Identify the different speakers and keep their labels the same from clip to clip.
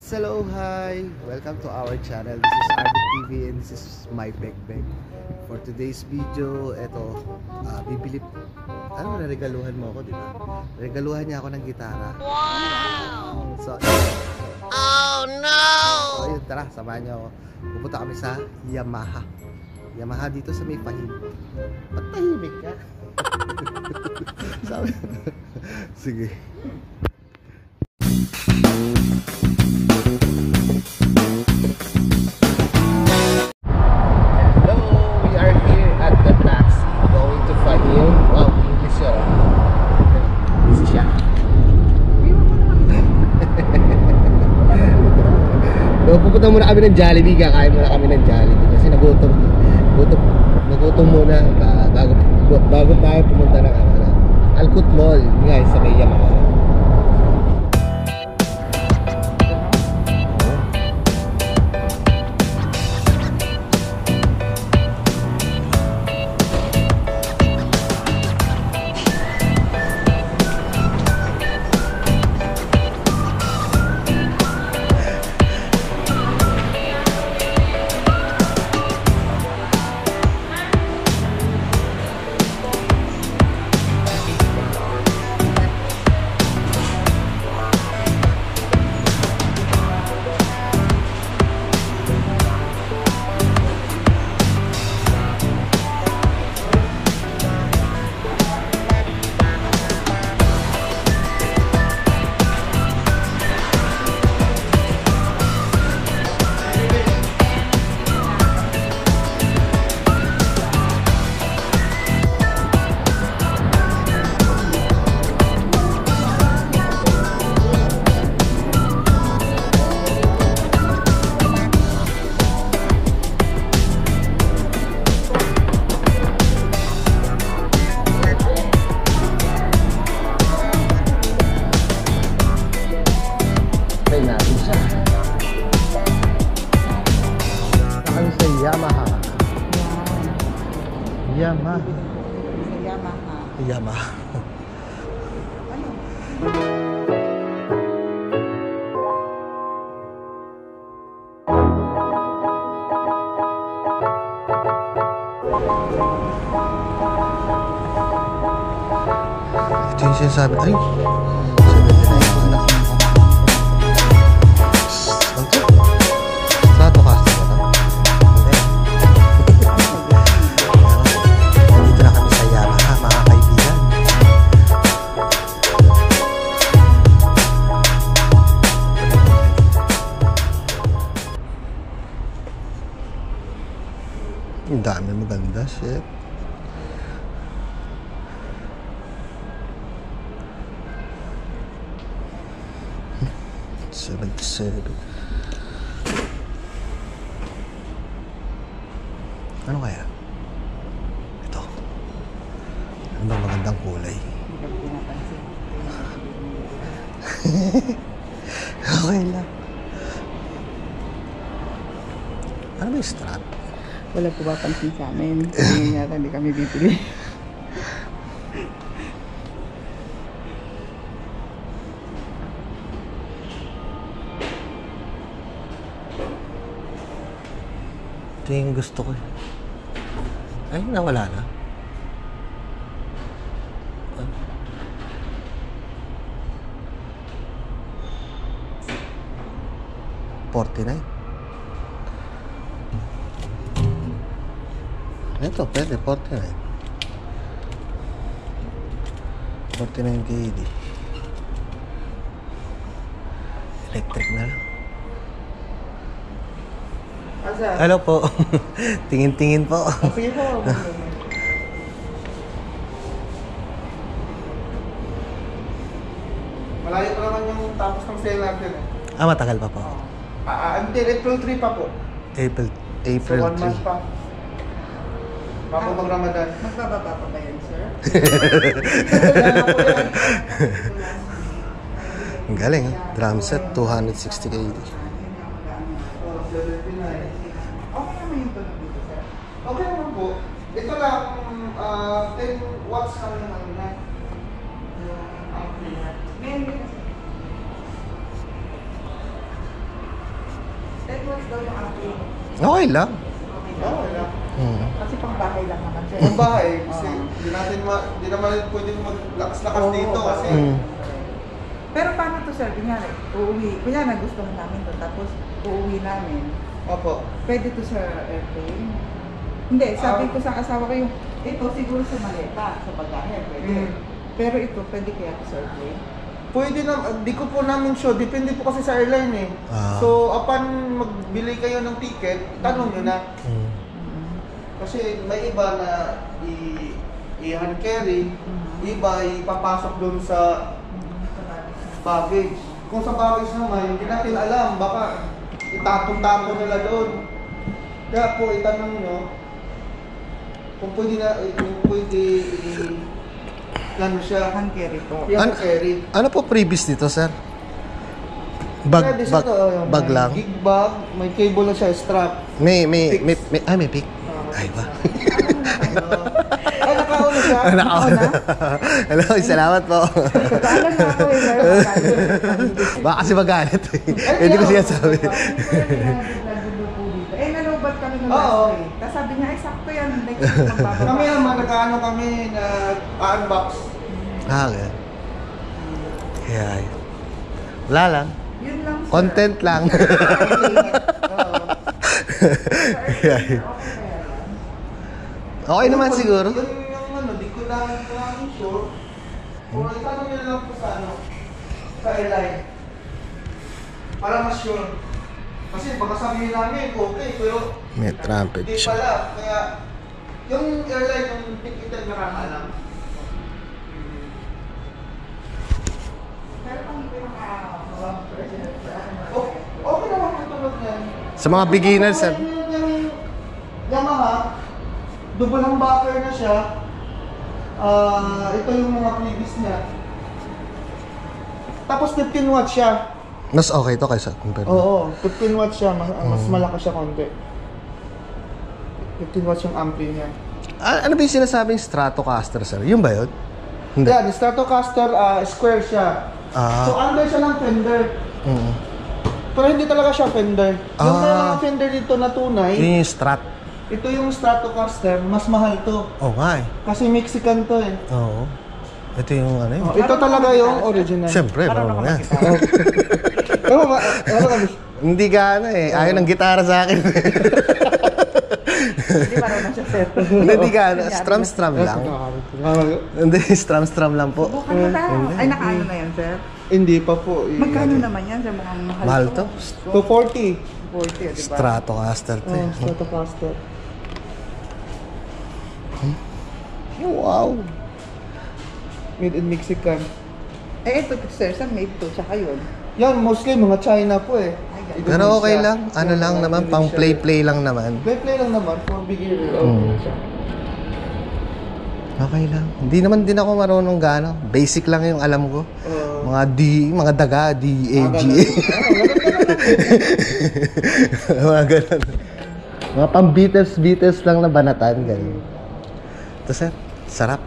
Speaker 1: Hello, hi! Welcome to our channel. This is RD TV and this is my Beg. For today's video, eto, bibili... Ano, naregaluhan mo ako, di ba? Regaluhan niya ako ng gitara. Wow! So, oh no! So, yun, tara, samahan niyo ako. Pupunta kami sa Yamaha. Yamaha dito sa may Pahim. Ba't tahimik ka? Sabi... Sige. Pupunta muna kami ng Jollibee, kakain muna kami ng Jollibee kasi nagutom muna bago tayo pumunta ng Alcott Mall, guys, sa may Yamaha. Yamaha. Ano? Ito yung sinasabi. Ay! 79 ko na. Strato custom ba ito? Hindi. Dito na kami sa Yamaha, mga kaibigan. Ang dami maganda, shit. Ano kaya? Ito. Ano bang magandang kulay? Okay lang. Ano ba yung strap?
Speaker 2: Wala po ba pansin sa amin? Ngayon yata hindi kami bibili.
Speaker 1: Ito yung gusto ko. Ay, nawala na. $49. Ito, pwede, $49. 49 KD. Electric na lang. Hello po. Tingin-tingin po.
Speaker 2: Sige po.
Speaker 3: Malayo pa naman yung tapos ng sale natin eh.
Speaker 1: Matagal pa po.
Speaker 3: Until April 3 pa po.
Speaker 1: April
Speaker 3: So 1 month
Speaker 1: 3.
Speaker 3: pa. Bago mag Ramadan.
Speaker 2: Mas bababa pa ba yan, sir?
Speaker 1: Ang galing, ha? Drum set, 260 KD.
Speaker 2: Okay naman yung tunog dito, sir.
Speaker 3: Okay naman po. Ito lang, 10 watts lang yung ano na.
Speaker 2: Meron din, sir. watts daw yung akin.
Speaker 1: Okay lang.
Speaker 3: Oo, wala.
Speaker 2: Kasi pang bahay lang naman, sir.
Speaker 3: Ang bahay, kasi hindi naman pwede maglakas-lakas
Speaker 2: Oo,
Speaker 3: dito kasi.
Speaker 2: Pero paano to, sir? Kunyari, kunyari gusto mo namin to, tapos uuwi namin.
Speaker 3: Opo.
Speaker 2: Pwede to sa airplane? Hindi, sabi ko sa asawa ko yung, ito siguro sa maleta, sa bagahe, pwede. Pero ito, pwede kaya to sa airplane?
Speaker 3: Pwede na, di ko po namin show, depende po kasi sa airline eh. So, upon magbili kayo ng ticket, tanong nyo na. Kasi may iba na i-hand carry, iba ipapasok doon sa baggage. Kung sa baggage naman, hindi natin alam, baka itatong-tapon nila doon. Kaya po, itanong nyo, kung pwede ano siya,
Speaker 2: Hand carry po.
Speaker 3: i-hand carry.
Speaker 1: Ano po previous dito, sir?
Speaker 3: Pwede siya to,
Speaker 1: Bag
Speaker 3: may
Speaker 1: lang?
Speaker 3: Gig bag, may cable na siya, strap.
Speaker 1: May pick. Ay ba?
Speaker 3: Ay, nakauna siya.
Speaker 1: Nakauna. Hello, salamat po.
Speaker 2: Alam na ako eh, meron ka.
Speaker 1: Baka kasi magalit eh. Hindi ko siya sabi.
Speaker 2: Nalubat kami ng
Speaker 3: Oo.
Speaker 2: last week. Tapos sabi niya, ay sakto yan, next week magbababa.
Speaker 3: Kami naman, nag-ano kami, nag-unbox.
Speaker 1: Okay. Kaya, wala lang.
Speaker 2: Yun lang, sir.
Speaker 1: Content lang. Kaya, okay naman siguro.
Speaker 3: Yun yung ano, di ko lang sure. Kung itanong nyo lang po sa sa airline. Para mas sure. Kasi baka sabihin namin, okay, pero
Speaker 1: May trumpet
Speaker 3: hindi
Speaker 1: siya.
Speaker 3: pala. Kaya, yung airline, yung tikitan nakakaalam.
Speaker 2: Pero kung hindi
Speaker 3: Okay naman po tulad yan.
Speaker 1: Sa mga beginners, sir.
Speaker 3: Yung Yamaha, double humbucker na siya. Ito yung mga previous niya. Tapos 15 watts siya.
Speaker 1: Mas okay to kaysa compare.
Speaker 3: Oo, 15 watts siya. Mas malakas siya konti. 15 watts yung ampli niya.
Speaker 1: Ano ba yung sinasabing Stratocaster, sir? Yun ba yun? Hindi.
Speaker 3: Yan, Stratocaster square siya. So under siya ng fender. Pero hindi talaga siya fender. Yung mga fender dito na tunay,
Speaker 1: Yun yung Strat.
Speaker 3: ito yung Stratocaster, mas mahal to.
Speaker 1: Oh, nga eh.
Speaker 3: Kasi Mexican to eh.
Speaker 1: Oo. Ito yung ano yun.
Speaker 3: Ito talaga yung original.
Speaker 1: Siyempre, marunong yan.
Speaker 3: Ano kami?
Speaker 1: Hindi gaano eh. Ayaw ng gitara sa akin.
Speaker 2: Hindi marunong siya, sir.
Speaker 1: Hindi gaano. Strum lang. Hindi, strum lang po.
Speaker 2: Bukan mo tayo. Ay, nakaano na yan, sir?
Speaker 3: Hindi pa po.
Speaker 2: Magkano naman yan, sir? Mukhang
Speaker 1: Mahal to.
Speaker 3: 240.
Speaker 2: 40, di ba?
Speaker 1: Stratocaster to eh.
Speaker 3: Stratocaster.
Speaker 1: Wow.
Speaker 3: Made in Mexican.
Speaker 2: Eh, ito, sir, saan made to? Tsaka yun.
Speaker 3: Yan, mostly mga China po eh.
Speaker 1: Pero okay lang. Ano lang naman, pang play lang naman.
Speaker 3: Play lang naman for beginner.
Speaker 1: Okay lang. Hindi naman din ako marunong gaano. Basic lang yung alam ko. Mga daga, D-A-G. Mga ganun. Mga pang Beatles lang na banatan. Ganun. Ito sir, sarap.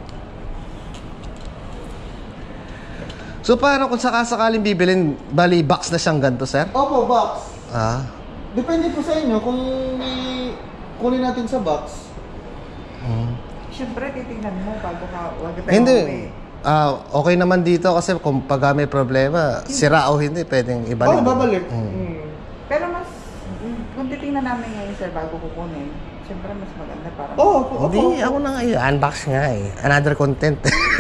Speaker 1: So paano kung sakasakaling bibilin, bali box na siyang ganito sir?
Speaker 3: Opo, box.
Speaker 1: Depende
Speaker 3: po sa inyo kung kunin natin sa box.
Speaker 2: Siyempre, titignan mo bago ka, wag tayo
Speaker 1: Hindi. Okay naman dito kasi kung pag may problema, sira o hindi, pwedeng ibalik.
Speaker 3: Babalik.
Speaker 2: Pero mas, kung titignan namin ngayon, sir, bago kukunin, siyempre mas maganda para.
Speaker 1: Hindi, ako na ngayon. Unbox nga eh. Another content.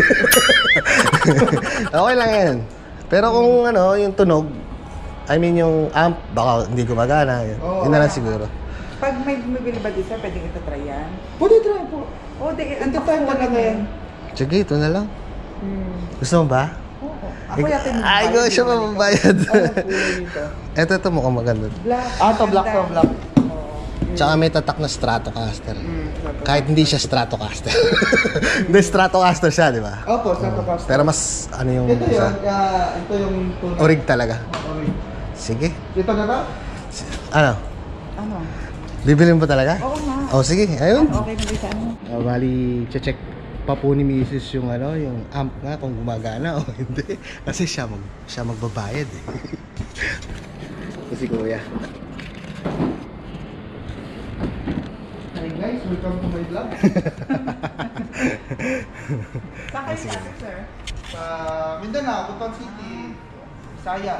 Speaker 1: Okay lang yan. Pero kung ano, yung tunog, I mean yung amp, baka hindi gumagana. Yun na lang siguro.
Speaker 2: Pag may bumibili ba dito, sir, pwedeng itatry yan?
Speaker 3: Pwede try po.
Speaker 2: Ito tayo talaga yan.
Speaker 1: Sige, ito na lang. Gusto mo ba?
Speaker 2: Oo. Ako yata yung
Speaker 1: Ay, ko siya mababayad. Ito mukhang maganda.
Speaker 2: Black.
Speaker 3: Ito, black to black.
Speaker 1: Tsaka may tatak na Stratocaster. Kahit hindi siya Stratocaster. Hindi, Stratocaster siya, di ba?
Speaker 3: Opo, Stratocaster.
Speaker 1: Pero mas, ano yung...
Speaker 3: Ito yun, ito yung tunay.
Speaker 1: Orig talaga.
Speaker 3: Orig.
Speaker 1: Sige.
Speaker 3: Ito na ba?
Speaker 1: Ano?
Speaker 2: Ano?
Speaker 1: Bibilin mo talaga?
Speaker 2: Oo nga.
Speaker 1: Oh, sige. Ayun.
Speaker 2: Okay na bisa ano?
Speaker 1: Bali, check pa po ni Mrs. yung ano, yung amp nga kung gumagana o hindi. Kasi siya magbabayad eh. Kasi kuya.
Speaker 3: Welcome to my vlog.
Speaker 2: Saan kayo dati, sir?
Speaker 3: Sa Mindanao, Butuan City, Saya.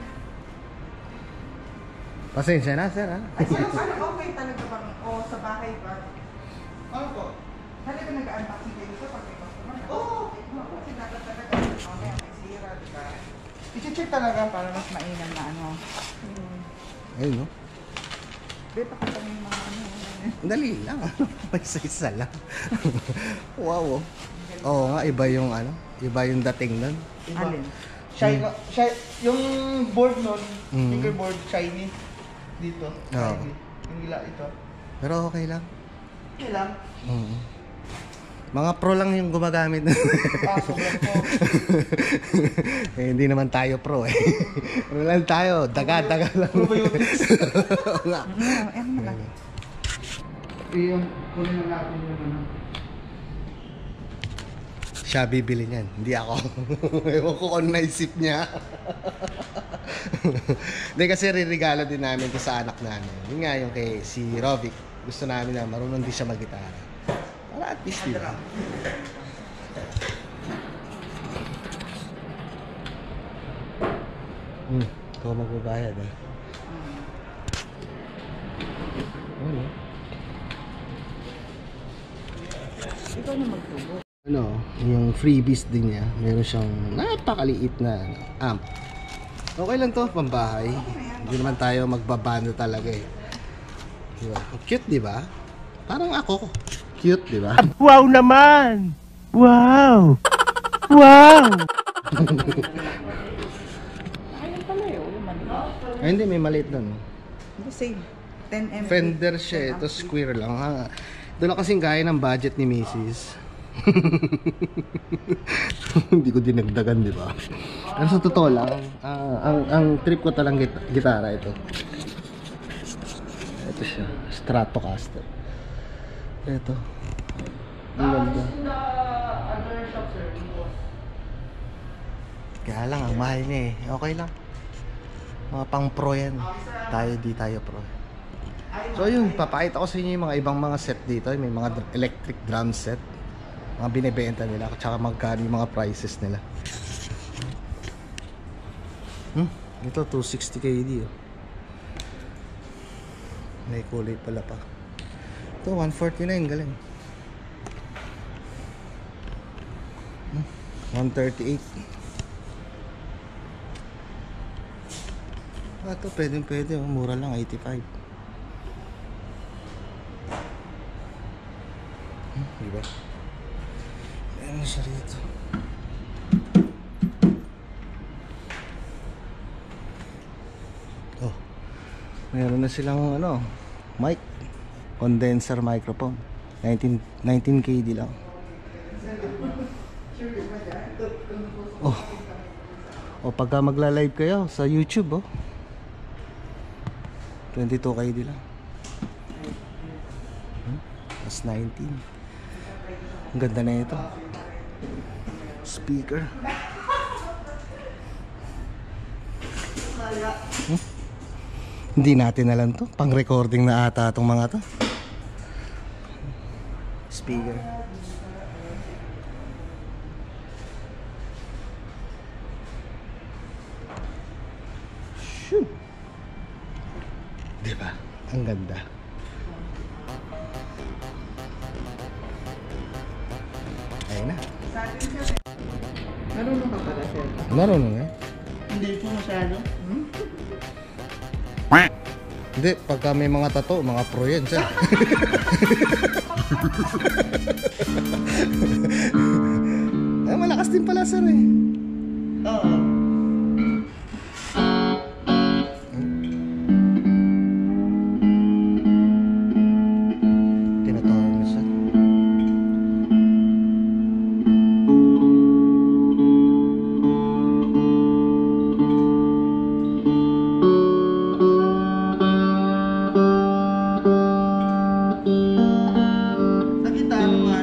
Speaker 1: Pasensya na, sir, ha?
Speaker 2: Ay, sir, okay talaga bang, o sa bahay ba?
Speaker 3: Ano po?
Speaker 2: Talaga nag-unboxing kayo sa pag may customer?
Speaker 3: Oo.
Speaker 2: Kasi dapat talaga, mamaya may sira, di ba? I-check talaga para mas mainam na ano.
Speaker 1: Ayun, no?
Speaker 2: Be, pakita mo yung mga ano.
Speaker 1: Dali lang. Isa-isa lang. Wow, oh. Oo nga, iba yung ano, iba yung dating nun.
Speaker 3: Iba.
Speaker 2: Alin?
Speaker 3: Yung board nun,
Speaker 1: Mm.
Speaker 3: fingerboard, shiny. Dito.
Speaker 1: Oo.
Speaker 3: Shiny. Yung gila ito.
Speaker 1: Pero okay lang.
Speaker 3: Okay lang.
Speaker 1: Mga pro lang yung gumagamit.
Speaker 3: Sobrang po.
Speaker 1: Eh, hindi naman tayo pro eh. Ano lang tayo, daga-daga lang.
Speaker 3: Probiotics.
Speaker 1: Oo nga.
Speaker 2: Ano mo lang?
Speaker 3: Yung kunin na natin yung ano.
Speaker 1: Siya bibili niyan, hindi ako. Ewan ko kung naisip niya. Hindi kasi ririgalo din namin ko sa anak namin. Yun nga yung kay si Rovic. Gusto namin na marunong din siya mag-gitara. Para at least, di ba? Ikaw magbabayad eh. Ano?
Speaker 2: Ikaw na magtubo.
Speaker 1: Ano, yung freebies din niya, meron siyang napakaliit na amp. Okay lang to, pambahay. Hindi naman tayo magbabando talaga eh. Diba? Cute, di ba? Parang ako. Cute, di ba?
Speaker 4: Wow naman! Wow! Wow!
Speaker 2: Ayun pala yun, yung maliit.
Speaker 1: Ay, hindi, may maliit doon.
Speaker 2: Hindi, same. 10 MP.
Speaker 1: Fender siya, ito square lang. Ha? Doon lang kasing kaya ng budget ni Mrs. Hindi ko dinagdagan, di ba? Pero sa totoo lang, ang trip ko talang gitara ito. Ito siya, Stratocaster. Ito. Ang ganda. Kaya lang, ang mahal niya eh. Okay lang. Mga pang pro yan. Tayo, di tayo pro. So yun, papakita ko sa inyo yung mga ibang mga set dito. May mga electric drum set. Mga binibenta nila. Tsaka magkano yung mga prices nila. Ito, 260 KD. Oh. May kulay pala pa. Ito, 149. Galing. 138. Ito, pwede. Mura lang, 85. Diba? Ano siya rito? Oh, meron na silang ano, mic, condenser microphone. 19 KD lang. Oh, pagka magla-live kayo sa YouTube, oh, 22 KD lang. Mas 19. Ang ganda na ito. Speaker. Hindi natin alam to. Pang recording na ata itong mga to. Speaker. Shoot. Diba? Ang ganda. Ayun na.
Speaker 2: Marunong ka pala, sir.
Speaker 1: Marunong eh.
Speaker 3: Hindi po masyado.
Speaker 1: Hindi, pagka may mga tato, mga pro yan siya. Ay, malakas din pala sir eh.
Speaker 3: Oo.
Speaker 1: Tinatawag mo siya.
Speaker 3: Nakita naman.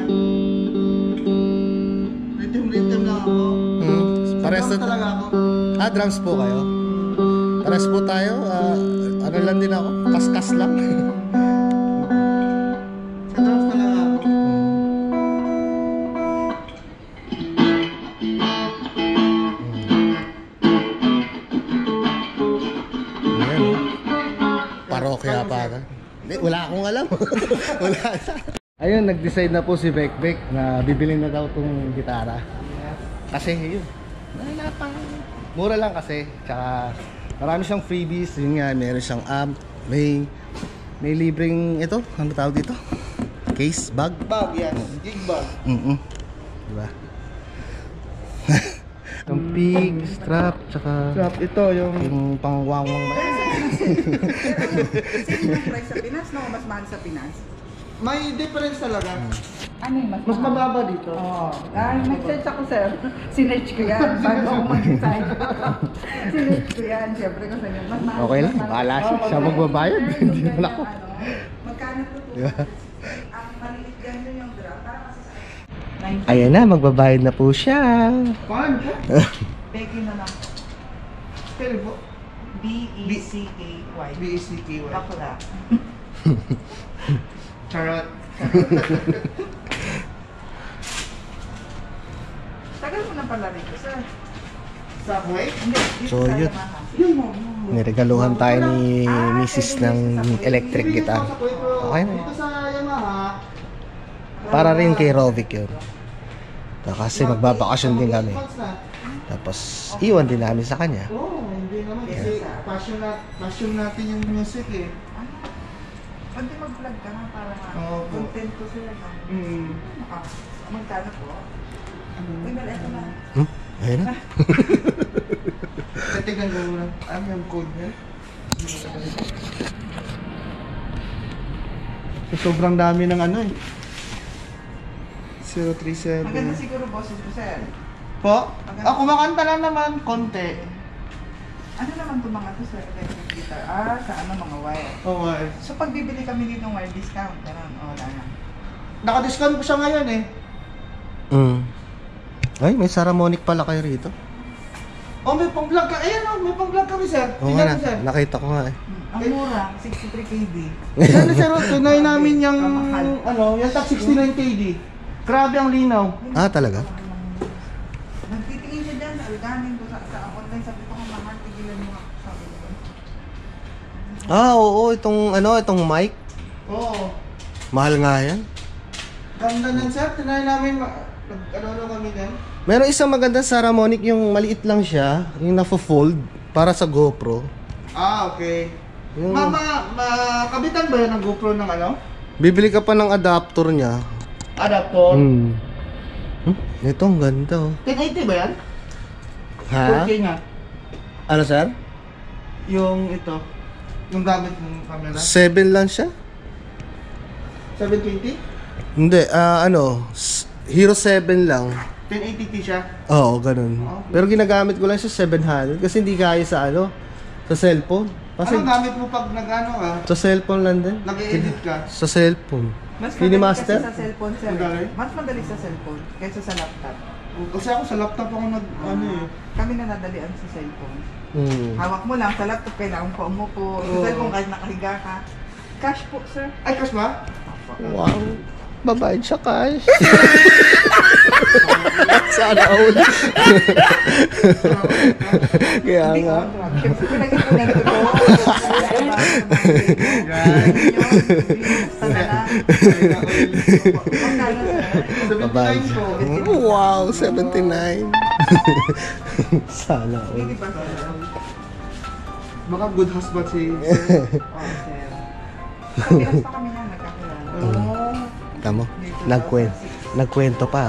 Speaker 3: Rhythm lang ako.
Speaker 1: Pares
Speaker 3: Drums
Speaker 1: na
Speaker 3: talaga ako.
Speaker 1: drums po kayo. Pares po tayo. Ano lang din ako, kaskas lang.
Speaker 3: Sa drums
Speaker 1: parokya pa. Hindi, wala akong alam. Wala. Ayun, nag-decide na po si Bekbek na bibili na daw tong gitara. Kasi yun, mura lang kasi. Tsaka marami siyang freebies. Yun nga, meron siyang amp. May libreng ito, ano tawag dito? Case, bag?
Speaker 3: Bag, yes. Gig bag.
Speaker 1: Diba? Yung pig, strap, tsaka
Speaker 3: Strap, ito yung...
Speaker 1: yung pangwangwang.
Speaker 2: Same yung price sa Pinas, no? Mas mahal sa Pinas.
Speaker 3: May difference talaga.
Speaker 2: Ano yung
Speaker 3: Mas mababa dito.
Speaker 2: Oo. Nag-search ako, sir. Sinearch ko yan. Bago ako mag-decide. Sinearch ko yan. Siyempre ko sa inyo. Mas mahal.
Speaker 1: Okay lang, bahala siya. Siya magbabayad. Hindi naman ako.
Speaker 2: Magkano po po?
Speaker 1: Diba?
Speaker 2: Ang maliit yan yung drum. Para kasi sa...
Speaker 1: Ayan na, magbabayad na po siya.
Speaker 3: Paano po?
Speaker 2: Becky na lang.
Speaker 3: Spell po.
Speaker 2: B-E-C-K-Y.
Speaker 3: B-E-C-K-Y.
Speaker 2: Bakla.
Speaker 3: Charot.
Speaker 2: Tagal mo na pala rito, sir.
Speaker 3: Subway?
Speaker 2: Hindi, dito
Speaker 1: So,
Speaker 2: sa
Speaker 1: yun.
Speaker 2: Yamaha.
Speaker 1: Niregaluhan tayo ni Mrs. ng electric
Speaker 3: Hindi
Speaker 1: guitar.
Speaker 3: po sa Pueblo.
Speaker 1: Okay na.
Speaker 3: Dito sa Yamaha.
Speaker 1: Para rin kay Rovic yun. Kasi magbabakasyon din kami.
Speaker 3: Months na.
Speaker 1: Tapos iwan din namin sa kanya.
Speaker 3: Oo, hindi naman. Kasi passion natin yung music eh.
Speaker 2: Pwede mag-vlog ka na para
Speaker 3: Oo po.
Speaker 2: content to sila. Magkano po? Uy, mal, eto na.
Speaker 1: Ayun na.
Speaker 3: Tignan ko muna. Ano yung code niya? Sobrang dami ng ano eh. 037.
Speaker 2: Maganda siguro boses ko, sir.
Speaker 3: Po? Kumakanta lang naman, konti.
Speaker 2: Ano naman itong mga to, sir? Electric guitar. Sa ano, mga wire.
Speaker 3: Oo nga eh.
Speaker 2: So, pag bibili kami dito ng wire discount, gano'n, wala na.
Speaker 3: Naka-discount ko siya ngayon eh.
Speaker 1: Ay, may Saramonic pala kayo rito.
Speaker 3: Oh, may pang-vlog ka. Ayan oh, may pang-vlog kami sir.
Speaker 1: Oo
Speaker 3: Tingnan
Speaker 1: nga,
Speaker 3: mo sir.
Speaker 1: nakita ko nga eh.
Speaker 2: Ang mura, 63 KD.
Speaker 3: Yan sir, tunay namin yung,
Speaker 2: Kamahal.
Speaker 3: yung top 69 KD. Grabe ang linaw.
Speaker 1: Ah, talaga?
Speaker 2: Nagtitingin siya dyan, alganin ko sa online, sabi ko kung mahal, tigilan mo ako, sabi ko.
Speaker 1: Ah, oo, itong mic.
Speaker 3: Oo.
Speaker 1: Mahal nga yan.
Speaker 3: Ganda nun sir, tunay namin, ano kami din.
Speaker 1: Meron isang magandang Saramonic, yung maliit lang siya, yung nafo-fold para sa GoPro.
Speaker 3: Ah, okay.
Speaker 1: Yung
Speaker 3: Makabitan ba yan ng GoPro ng ano?
Speaker 1: bibili ka pa ng adapter niya.
Speaker 3: Adapter?
Speaker 1: Ito ang ganda oh.
Speaker 3: 1080 ba yan?
Speaker 1: Ha?
Speaker 3: 4K nga.
Speaker 1: Ano sir?
Speaker 3: Yung ito. Yung gamit mong camera.
Speaker 1: 7 lang siya?
Speaker 3: 720?
Speaker 1: Hindi, Hero 7 lang.
Speaker 3: 1080p siya.
Speaker 1: Oo, ganun. Pero ginagamit ko lang siya 700 kasi hindi kaya sa sa cellphone. Kasi
Speaker 3: Anong gamit mo pag nag-ano ka?
Speaker 1: sa cellphone lang din.
Speaker 3: Nag-edit ka?
Speaker 1: Sa cellphone.
Speaker 2: Mas
Speaker 1: Hindi
Speaker 2: madali
Speaker 1: master?
Speaker 2: kasi sa cellphone, sir.
Speaker 3: Madali?
Speaker 2: Mas madali sa cellphone kaysa sa laptop.
Speaker 3: Kasi ako sa laptop ako ano eh.
Speaker 2: Kami na nadalian sa cellphone.
Speaker 1: Hmm.
Speaker 2: Hawak mo lang, sa laptop kailangan pa umupo. Sa
Speaker 3: Oo.
Speaker 2: cellphone kahit nakahiga ka. Cash po, sir.
Speaker 3: Ay, cash ba?
Speaker 1: Wow. Babayad siya cash. Sana all. Kaya
Speaker 2: Hindi
Speaker 1: nga.
Speaker 2: ko, siyempre pinag-ipunan ko to.
Speaker 1: Babayad siya. Wow, 79. Sana all.
Speaker 2: Hindi pa, sir.
Speaker 3: Baka good husband si
Speaker 2: Oh, sir. Sa Pinas pa kami na nagkakilala.
Speaker 1: Tama, nagkwento pa.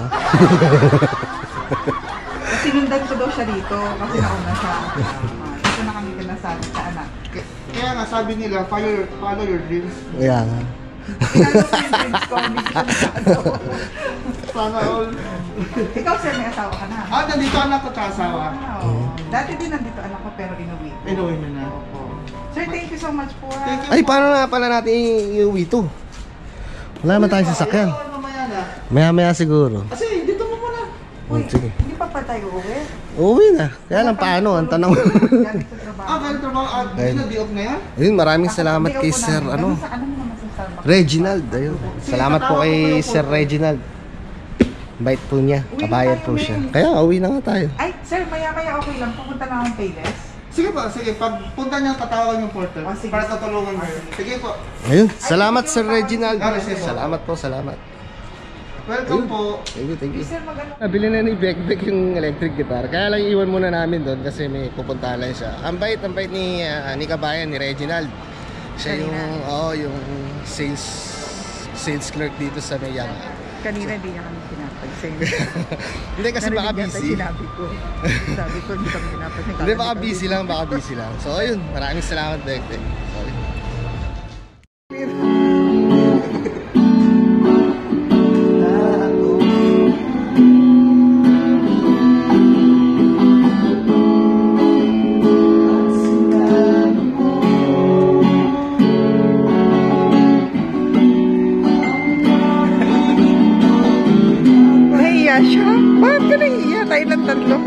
Speaker 2: Sinundan ko daw siya dito kasi nauna siya. Dito na kami kinasali sa anak.
Speaker 3: Kaya nga sabi nila, follow your dreams.
Speaker 1: Kaya nga.
Speaker 2: Pinalo ko yung dreams ko, hindi ko siya
Speaker 3: Sana all.
Speaker 2: Ikaw, sir, may asawa ka na.
Speaker 3: Nandito anak ko sa asawa.
Speaker 2: Wow. Dati din nandito anak ko pero inuwi ko.
Speaker 3: Inuwi mo na.
Speaker 2: Opo. Sir, thank you so much po.
Speaker 3: Thank you.
Speaker 1: Ay, paano na pala natin iuwi to? Wala naman tayong sasakyan.
Speaker 3: Ayaw, mamaya na.
Speaker 1: Maya-maya siguro.
Speaker 3: Kasi dito mo muna.
Speaker 2: Uy,
Speaker 1: Sige.
Speaker 2: hindi pa pa tayo uuwi?
Speaker 1: Uwi na. Kaya lang paano? Ang tanong.
Speaker 2: Galing sa trabaho.
Speaker 3: Ganun trabaho. Di-off na yan?
Speaker 1: Ayun, maraming salamat
Speaker 2: Hindi
Speaker 1: kay
Speaker 2: ako
Speaker 1: Sir,
Speaker 2: namin. Sa ano mo naman sa Starbucks?
Speaker 1: Reginald. Ayun. Salamat po kay Sir Reginald. Bait po niya. Kabayad po siya. Kaya uwi na nga tayo.
Speaker 2: Ay, sir, maya-maya okay lang. Pupunta lang ang Payless.
Speaker 3: Sige po, sige. Pag punta niya, tatawagan yung porter.
Speaker 2: Sige.
Speaker 3: Para tutulungan mo. Sige po.
Speaker 1: Ayun, salamat Sir Reginald.
Speaker 3: Sige po.
Speaker 1: Salamat po, salamat.
Speaker 3: Welcome po.
Speaker 1: Thank you, thank you.
Speaker 2: Sir, maganda.
Speaker 1: Nabili na ni Bekbek yung electric guitar. Kaya lang iwan muna namin doon kasi may pupuntahan lang siya. Ang bait ni Kabayan, ni Reginald. Siya yung yung sales clerk dito sa Mayang.
Speaker 2: Kanina hindi niya kami pinapag-send.
Speaker 1: Hindi kasi baka
Speaker 2: Narinig yata
Speaker 1: busy.
Speaker 2: Sinabi ko, hindi kami pinapag-send.
Speaker 1: Hindi baka busy lang. So ayun, maraming salamat Bekbek. Sorry.
Speaker 2: Nahiya siya? Bakit ka nahiya? Tayo ng tatlo.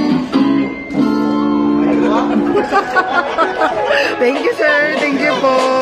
Speaker 2: Thank you, sir. Thank you po.